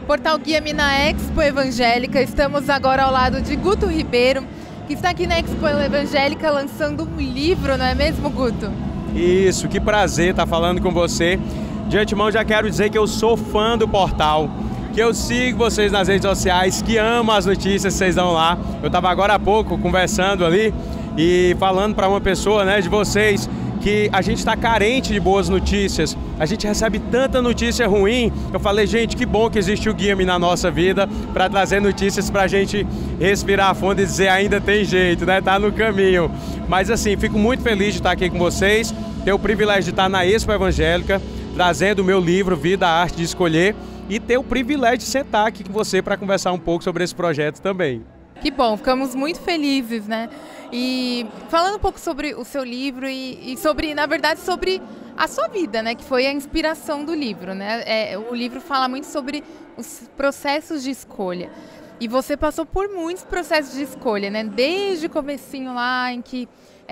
Portal Guia-me na Expo Evangélica. Estamos agora ao lado de Guto Ribeiro, que está aqui na Expo Evangélica lançando um livro, não é mesmo, Guto? Isso, que prazer estar falando com você. De antemão já quero dizer que eu sou fã do portal, que eu sigo vocês nas redes sociais, que amo as notícias que vocês dão lá. Eu estava agora há pouco conversando ali e falando para uma pessoa, né, de vocês, que a gente está carente de boas notícias. A gente recebe tanta notícia ruim. Eu falei, gente, que bom que existe o Guia-me na nossa vida para trazer notícias para a gente respirar fundo e dizer ainda tem jeito, né? Tá no caminho. Mas assim, fico muito feliz de estar aqui com vocês, ter o privilégio de estar na Expo Evangélica, trazendo o meu livro Vida, a Arte de Escolher, e ter o privilégio de sentar aqui com você para conversar um pouco sobre esse projeto também. Que bom, ficamos muito felizes, né? E falando um pouco sobre o seu livro e sobre, na verdade, sobre a sua vida, né? Que foi a inspiração do livro, né? O livro fala muito sobre os processos de escolha. E você passou por muitos processos de escolha, né? Desde o comecinho lá, em que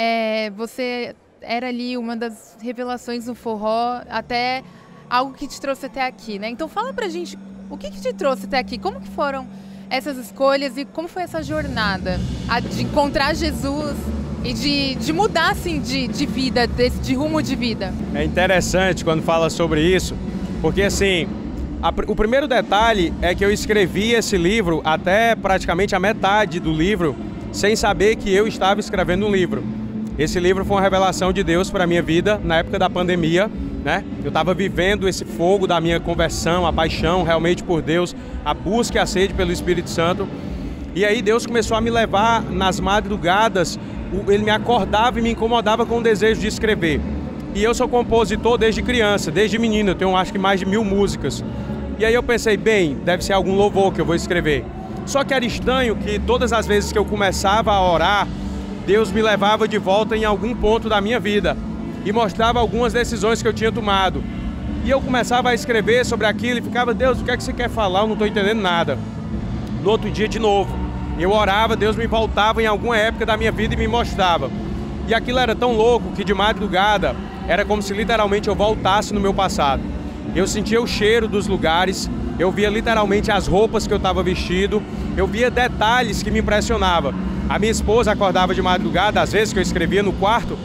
você era ali uma das revelações do forró, até algo que te trouxe até aqui, né? Então fala pra gente, o que te trouxe até aqui? Como que foram essas escolhas e como foi essa jornada de encontrar Jesus e de mudar assim de vida, de rumo de vida? É interessante quando fala sobre isso, porque assim, o primeiro detalhe é que eu escrevi esse livro até praticamente a metade do livro sem saber que eu estava escrevendo um livro. Esse livro foi uma revelação de Deus para a minha vida na época da pandemia, né? Eu estava vivendo esse fogo da minha conversão, a paixão realmente por Deus, a busca e a sede pelo Espírito Santo. E aí Deus começou a me levar nas madrugadas, Ele me acordava e me incomodava com o desejo de escrever. E eu sou compositor desde criança, desde menino, eu tenho acho que mais de 1000 músicas. E aí eu pensei, bem, deve ser algum louvor que eu vou escrever. Só que era estranho que todas as vezes que eu começava a orar, Deus me levava de volta em algum ponto da minha vida e mostrava algumas decisões que eu tinha tomado. E eu começava a escrever sobre aquilo e ficava, Deus, o que é que você quer falar? Eu não estou entendendo nada. No outro dia, de novo, eu orava, Deus me voltava em alguma época da minha vida e me mostrava. E aquilo era tão louco que de madrugada era como se literalmente eu voltasse no meu passado. Eu sentia o cheiro dos lugares, eu via literalmente as roupas que eu estava vestido, eu via detalhes que me impressionavam. A minha esposa acordava de madrugada, às vezes que eu escrevia no quarto,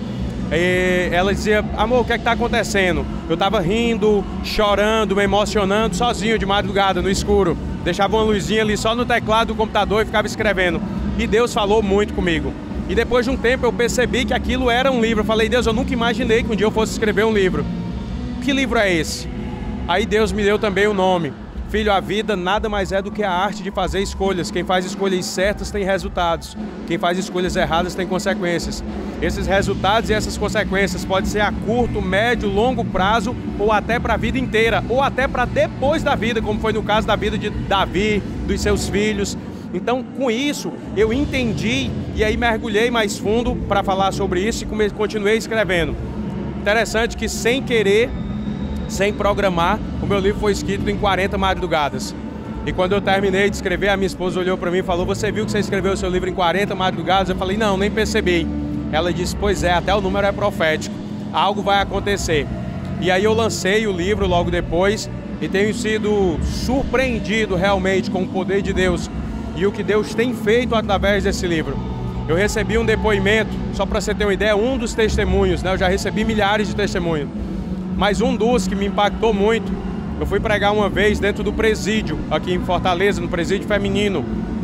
e ela dizia, amor, o que é que está acontecendo? Eu estava rindo, chorando, me emocionando, sozinho de madrugada, no escuro. Deixava uma luzinha ali só no teclado do computador e ficava escrevendo. E Deus falou muito comigo. E depois de um tempo eu percebi que aquilo era um livro. Eu falei, Deus, eu nunca imaginei que um dia eu fosse escrever um livro. Que livro é esse? Aí Deus me deu também o nome. Filho, a vida nada mais é do que a arte de fazer escolhas. Quem faz escolhas certas tem resultados. Quem faz escolhas erradas tem consequências. Esses resultados e essas consequências podem ser a curto, médio, longo prazo ou até para a vida inteira, ou até para depois da vida, como foi no caso da vida de Davi, dos seus filhos. Então, com isso, eu entendi e aí mergulhei mais fundo para falar sobre isso e continuei escrevendo. Interessante que sem querer, sem programar, o meu livro foi escrito em 40 madrugadas. E quando eu terminei de escrever, a minha esposa olhou para mim e falou, você viu que você escreveu o seu livro em 40 madrugadas? Eu falei, não, nem percebi. Ela disse, pois é, até o número é profético, algo vai acontecer. E aí eu lancei o livro logo depois e tenho sido surpreendido realmente com o poder de Deus e o que Deus tem feito através desse livro. Eu recebi um depoimento, só para você ter uma ideia, um dos testemunhos, né? Eu já recebi milhares de testemunhos. Mas um dos que me impactou muito, eu fui pregar uma vez dentro do presídio, aqui em Fortaleza, no presídio feminino.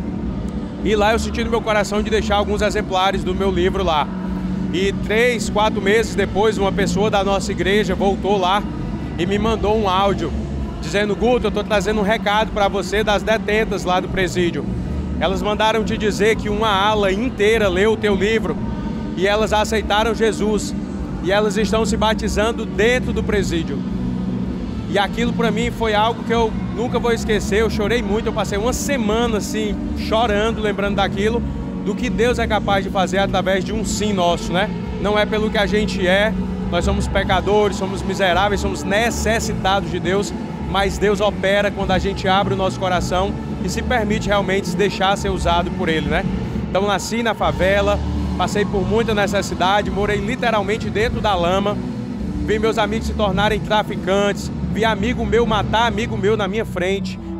E lá eu senti no meu coração de deixar alguns exemplares do meu livro lá. E 3, 4 meses depois, uma pessoa da nossa igreja voltou lá e me mandou um áudio, dizendo, Guto, eu estou trazendo um recado para você das detentas lá do presídio. Elas mandaram te dizer que uma ala inteira leu o teu livro e elas aceitaram Jesus. E elas estão se batizando dentro do presídio. E aquilo para mim foi algo que eu nunca vou esquecer. Eu chorei muito, eu passei uma semana assim, chorando, lembrando daquilo, do que Deus é capaz de fazer através de um sim nosso, né? Não é pelo que a gente é, nós somos pecadores, somos miseráveis, somos necessitados de Deus, mas Deus opera quando a gente abre o nosso coração e se permite realmente se deixar ser usado por Ele, né? Então nasci na favela, passei por muita necessidade, morei literalmente dentro da lama, vi meus amigos se tornarem traficantes, vi amigo meu matar amigo meu na minha frente,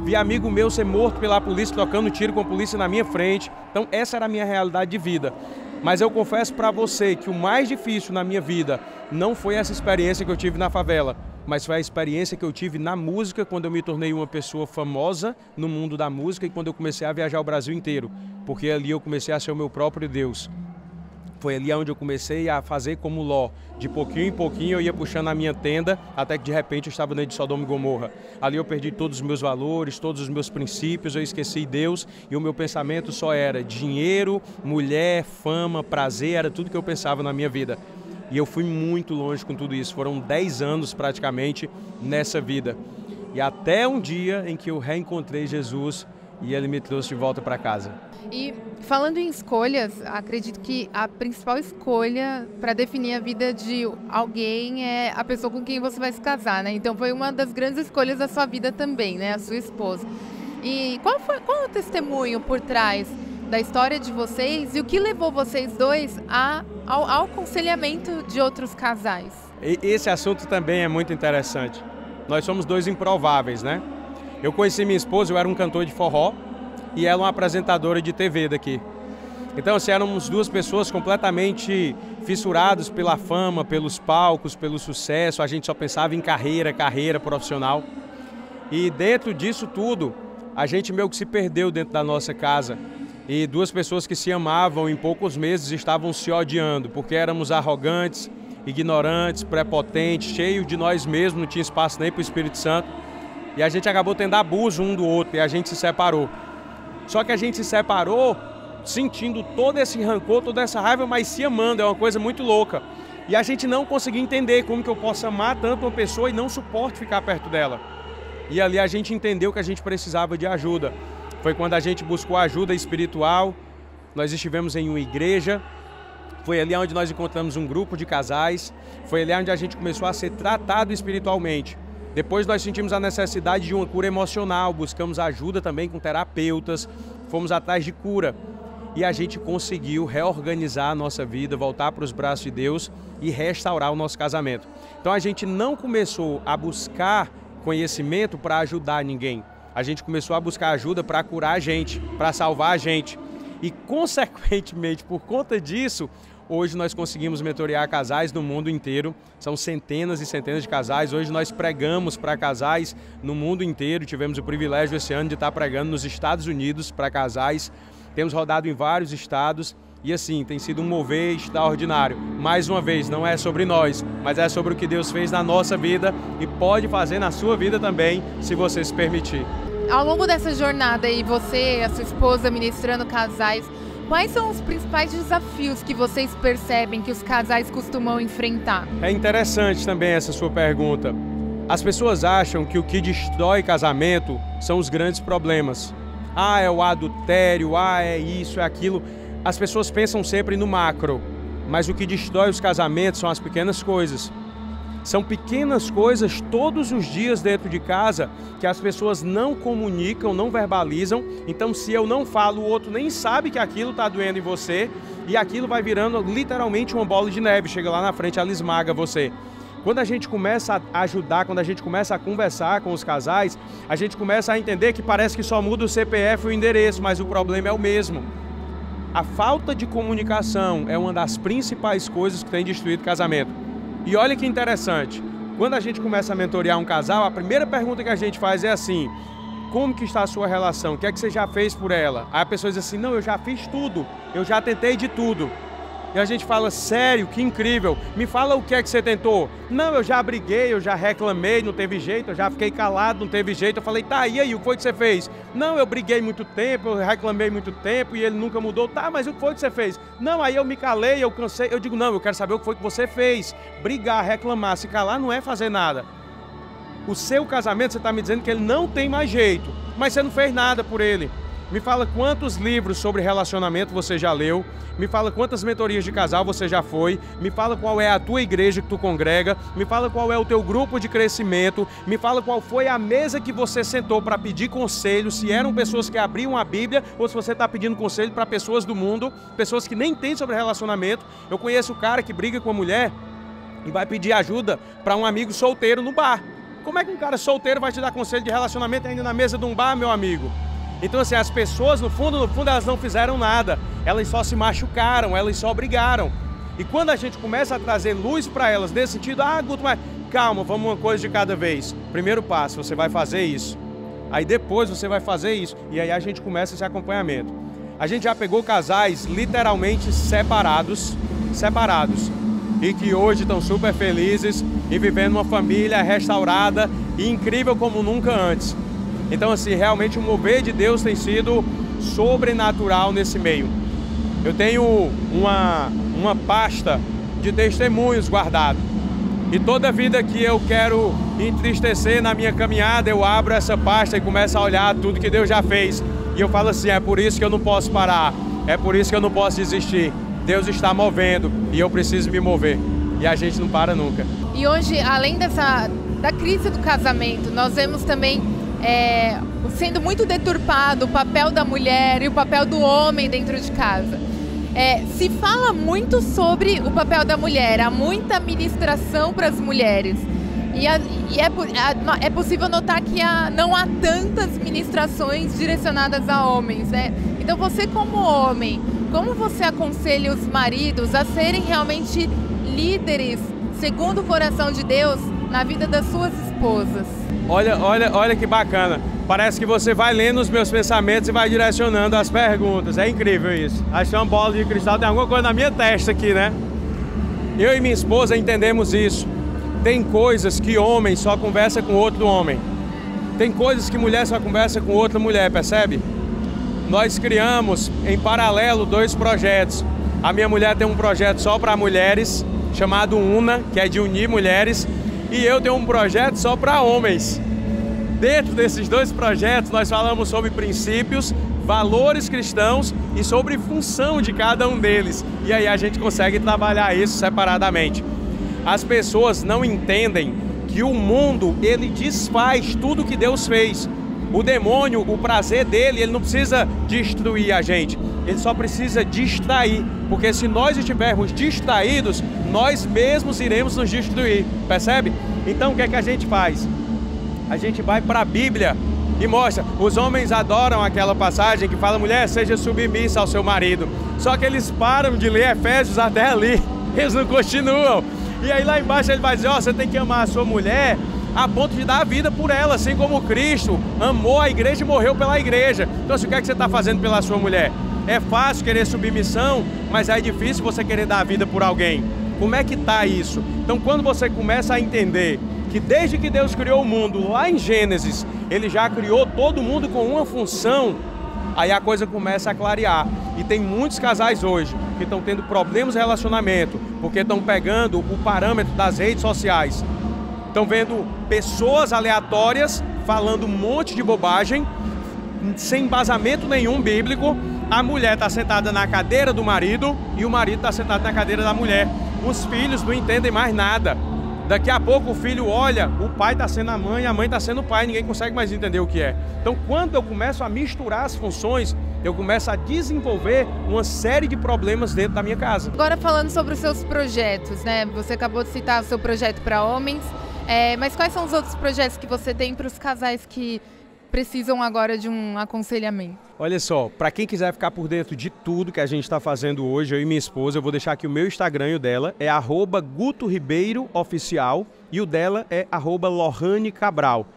vi amigo meu ser morto pela polícia, trocando tiro com a polícia na minha frente. Então essa era a minha realidade de vida. Mas eu confesso para você que o mais difícil na minha vida não foi essa experiência que eu tive na favela, mas foi a experiência que eu tive na música, quando eu me tornei uma pessoa famosa no mundo da música e quando eu comecei a viajar o Brasil inteiro, porque ali eu comecei a ser o meu próprio Deus. Foi ali onde eu comecei a fazer como Ló. De pouquinho em pouquinho eu ia puxando a minha tenda, até que de repente eu estava dentro de Sodoma e Gomorra. Ali eu perdi todos os meus valores, todos os meus princípios, eu esqueci Deus e o meu pensamento só era dinheiro, mulher, fama, prazer, era tudo que eu pensava na minha vida. E eu fui muito longe com tudo isso, foram 10 anos praticamente nessa vida. E até um dia em que eu reencontrei Jesus e Ele me trouxe de volta para casa. E falando em escolhas, acredito que a principal escolha para definir a vida de alguém é a pessoa com quem você vai se casar, né? Então foi uma das grandes escolhas da sua vida também, né? A sua esposa. E qual é o testemunho por trás da história de vocês e o que levou vocês dois ao aconselhamento de outros casais? Esse assunto também é muito interessante. Nós somos dois improváveis, né? Eu conheci minha esposa, eu era um cantor de forró e ela uma apresentadora de TV daqui. Então, assim, éramos duas pessoas completamente fissuradas pela fama, pelos palcos, pelo sucesso. A gente só pensava em carreira profissional. E dentro disso tudo, a gente meio que se perdeu dentro da nossa casa. E duas pessoas que se amavam em poucos meses estavam se odiando, porque éramos arrogantes, ignorantes, prepotentes, cheios de nós mesmos, não tinha espaço nem para o Espírito Santo. E a gente acabou tendo abuso um do outro e a gente se separou. Só que a gente se separou sentindo todo esse rancor, toda essa raiva, mas se amando, é uma coisa muito louca. E a gente não conseguia entender como que eu posso amar tanto uma pessoa e não suporto ficar perto dela. E ali a gente entendeu que a gente precisava de ajuda. Foi quando a gente buscou ajuda espiritual, nós estivemos em uma igreja, foi ali onde nós encontramos um grupo de casais, foi ali onde a gente começou a ser tratado espiritualmente. Depois nós sentimos a necessidade de uma cura emocional, buscamos ajuda também com terapeutas, fomos atrás de cura. E a gente conseguiu reorganizar a nossa vida, voltar para os braços de Deus e restaurar o nosso casamento. Então a gente não começou a buscar conhecimento para ajudar ninguém. A gente começou a buscar ajuda para curar a gente, para salvar a gente. E, consequentemente, por conta disso, hoje nós conseguimos mentorear casais no mundo inteiro. São centenas e centenas de casais. Hoje nós pregamos para casais no mundo inteiro. Tivemos o privilégio esse ano de estar pregando nos Estados Unidos para casais. Temos rodado em vários estados. E assim, tem sido um mover extraordinário. Mais uma vez, não é sobre nós, mas é sobre o que Deus fez na nossa vida e pode fazer na sua vida também, se você se permitir. Ao longo dessa jornada aí, você e a sua esposa ministrando casais, quais são os principais desafios que vocês percebem que os casais costumam enfrentar? É interessante também essa sua pergunta. As pessoas acham que o que destrói casamento são os grandes problemas. Ah, é o adultério, ah, é isso, é aquilo. As pessoas pensam sempre no macro, mas o que destrói os casamentos são as pequenas coisas. São pequenas coisas todos os dias dentro de casa que as pessoas não comunicam, não verbalizam. Então, se eu não falo, o outro nem sabe que aquilo está doendo em você e aquilo vai virando literalmente uma bola de neve. Chega lá na frente, ela esmaga você. Quando a gente começa a ajudar, quando a gente começa a conversar com os casais, a gente começa a entender que parece que só muda o CPF e o endereço, mas o problema é o mesmo. A falta de comunicação é uma das principais coisas que tem destruído o casamento. E olha que interessante, quando a gente começa a mentorear um casal, a primeira pergunta que a gente faz é assim: como que está a sua relação? O que é que você já fez por ela? Aí a pessoa diz assim: não, eu já fiz tudo, eu já tentei de tudo. E a gente fala: sério, que incrível, me fala o que é que você tentou. Não, eu já briguei, eu já reclamei, não teve jeito, eu já fiquei calado, não teve jeito. Eu falei: tá, e aí, o que foi que você fez? Não, eu briguei muito tempo, eu reclamei muito tempo e ele nunca mudou. Tá, mas o que foi que você fez? Não, aí eu me calei, eu cansei. Eu digo: não, eu quero saber o que foi que você fez. Brigar, reclamar, se calar não é fazer nada. O seu casamento, você está me dizendo que ele não tem mais jeito, mas você não fez nada por ele. Me fala quantos livros sobre relacionamento você já leu, me fala quantas mentorias de casal você já foi, me fala qual é a tua igreja que tu congrega, me fala qual é o teu grupo de crescimento, me fala qual foi a mesa que você sentou para pedir conselho, se eram pessoas que abriam a Bíblia ou se você está pedindo conselho para pessoas do mundo, pessoas que nem têm sobre relacionamento. Eu conheço o cara que briga com a mulher e vai pedir ajuda para um amigo solteiro no bar. Como é que um cara solteiro vai te dar conselho de relacionamento ainda na mesa de um bar, meu amigo? Então, assim, as pessoas, no fundo, elas não fizeram nada. Elas só se machucaram, elas só brigaram. E quando a gente começa a trazer luz para elas nesse sentido, Guto, mas calma, vamos uma coisa de cada vez. Primeiro passo, você vai fazer isso. Aí depois você vai fazer isso. E aí a gente começa esse acompanhamento. A gente já pegou casais literalmente separados. E que hoje estão super felizes e vivendo uma família restaurada e incrível como nunca antes. Então, assim, realmente o mover de Deus tem sido sobrenatural nesse meio. Eu tenho uma pasta de testemunhos guardado. E toda vida que eu quero entristecer na minha caminhada, eu abro essa pasta e começo a olhar tudo que Deus já fez. E eu falo assim, é por isso que eu não posso parar, é por isso que eu não posso desistir. Deus está movendo e eu preciso me mover. E a gente não para nunca. E hoje, além da crise do casamento, nós vemos também sendo muito deturpado o papel da mulher e o papel do homem dentro de casa. Se fala muito sobre o papel da mulher, há muita ministração para as mulheres. E é possível notar que não há tantas ministrações direcionadas a homens, né? Então você como homem, como você aconselha os maridos a serem realmente líderes, segundo o coração de Deus, na vida das suas esposas? Olha que bacana. Parece que você vai lendo os meus pensamentos e vai direcionando as perguntas. É incrível isso. Acho que é uma bola de cristal, tem alguma coisa na minha testa aqui, né? Eu e minha esposa entendemos isso. Tem coisas que homem só conversa com outro homem. Tem coisas que mulher só conversa com outra mulher, percebe? Nós criamos em paralelo 2 projetos. A minha mulher tem um projeto só para mulheres, chamado UNA, que é de unir mulheres. E eu tenho um projeto só para homens. Dentro desses 2 projetos, nós falamos sobre princípios, valores cristãos e sobre função de cada um deles. E aí a gente consegue trabalhar isso separadamente. As pessoas não entendem que o mundo, ele desfaz tudo que Deus fez. O demônio, o prazer dele, ele não precisa destruir a gente. Ele só precisa distrair. Porque se nós estivermos distraídos, nós mesmos iremos nos destruir. Percebe? Então o que é que a gente faz? A gente vai para a Bíblia e mostra. Os homens adoram aquela passagem que fala, mulher, seja submissa ao seu marido. Só que eles param de ler Efésios até ali. Eles não continuam. E aí lá embaixo ele vai dizer, você tem que amar a sua mulher a ponto de dar a vida por ela, assim como Cristo amou a igreja e morreu pela igreja. Então, assim, o que é que você está fazendo pela sua mulher? É fácil querer submissão, mas é difícil você querer dar a vida por alguém. Como é que está isso? Então, quando você começa a entender que desde que Deus criou o mundo, lá em Gênesis, Ele já criou todo mundo com uma função, aí a coisa começa a clarear. E tem muitos casais hoje que estão tendo problemas de relacionamento, porque estão pegando o parâmetro das redes sociais. Estão vendo pessoas aleatórias falando um monte de bobagem, sem embasamento nenhum bíblico. A mulher está sentada na cadeira do marido e o marido está sentado na cadeira da mulher. Os filhos não entendem mais nada. Daqui a pouco o filho olha, o pai está sendo a mãe está sendo o pai, ninguém consegue mais entender o que é. Então, quando eu começo a misturar as funções, eu começo a desenvolver uma série de problemas dentro da minha casa. Agora falando sobre os seus projetos, né? Você acabou de citar o seu projeto para homens, mas quais são os outros projetos que você tem para os casais que precisam agora de um aconselhamento? Olha só, para quem quiser ficar por dentro de tudo que a gente está fazendo hoje, eu e minha esposa, eu vou deixar aqui o meu Instagram e o dela, é @GutoRibeiroOficial e o dela é @Lohane Cabral,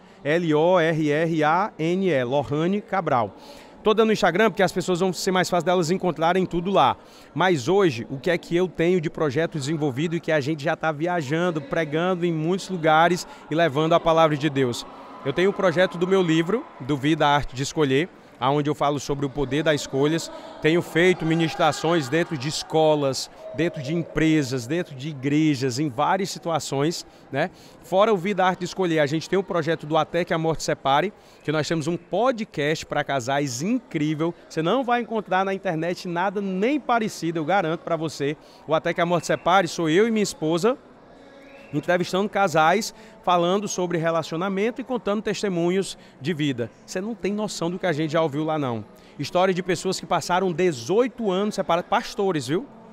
Lorrane, Lohane Cabral. Tô dando no Instagram porque as pessoas vão ser mais fácil delas encontrarem tudo lá. Mas hoje, o que é que eu tenho de projeto desenvolvido e que a gente já está viajando, pregando em muitos lugares e levando a palavra de Deus? Eu tenho o projeto do meu livro, do Vida, a Arte de Escolher, onde eu falo sobre o poder das escolhas. Tenho feito ministrações dentro de escolas, dentro de empresas, dentro de igrejas, em várias situações, né? Fora o Vida, a Arte de Escolher, a gente tem o projeto do Até que a Morte Separe, que nós temos um podcast para casais incrível. Você não vai encontrar na internet nada nem parecido, eu garanto para você. O Até que a Morte Separe sou eu e minha esposa, entrevistando casais, falando sobre relacionamento e contando testemunhos de vida. Você não tem noção do que a gente já ouviu lá, não. História de pessoas que passaram 18 anos separados, pastores, viu?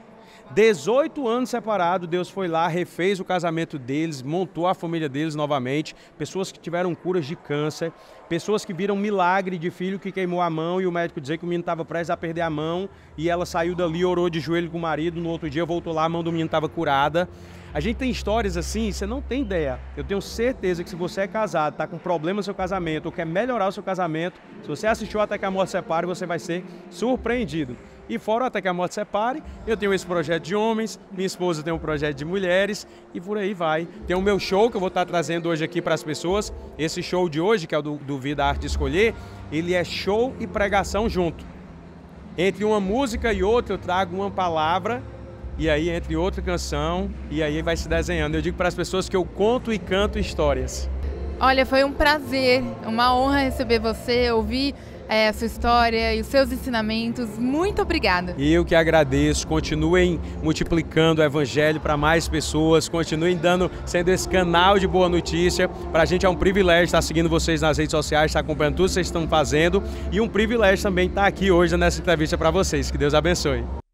18 anos separados, Deus foi lá, refez o casamento deles, montou a família deles novamente, pessoas que tiveram curas de câncer, pessoas que viram milagre de filho que queimou a mão e o médico dizia que o menino estava prestes a perder a mão e ela saiu dali, orou de joelho com o marido, no outro dia voltou lá, a mão do menino estava curada. A gente tem histórias assim, você não tem ideia. Eu tenho certeza que se você é casado, está com problema no seu casamento ou quer melhorar o seu casamento, se você assistiu Até que a Morte Separe, você vai ser surpreendido. E fora Até que a Morte Separe, eu tenho esse projeto de homens, minha esposa tem um projeto de mulheres e por aí vai. Tem o meu show que eu vou estar trazendo hoje aqui para as pessoas. Esse show de hoje, que é o do Vida, Arte de Escolher, ele é show e pregação junto. Entre uma música e outra eu trago uma palavra e aí entre outra canção e aí vai se desenhando. Eu digo para as pessoas que eu conto e canto histórias. Olha, foi um prazer, uma honra receber você, ouvir a sua história e os seus ensinamentos. Muito obrigada. E eu que agradeço. Continuem multiplicando o evangelho para mais pessoas, continuem sendo esse canal de boa notícia. Para a gente é um privilégio estar seguindo vocês nas redes sociais, estar acompanhando tudo que vocês estão fazendo e um privilégio também estar aqui hoje nessa entrevista para vocês. Que Deus abençoe.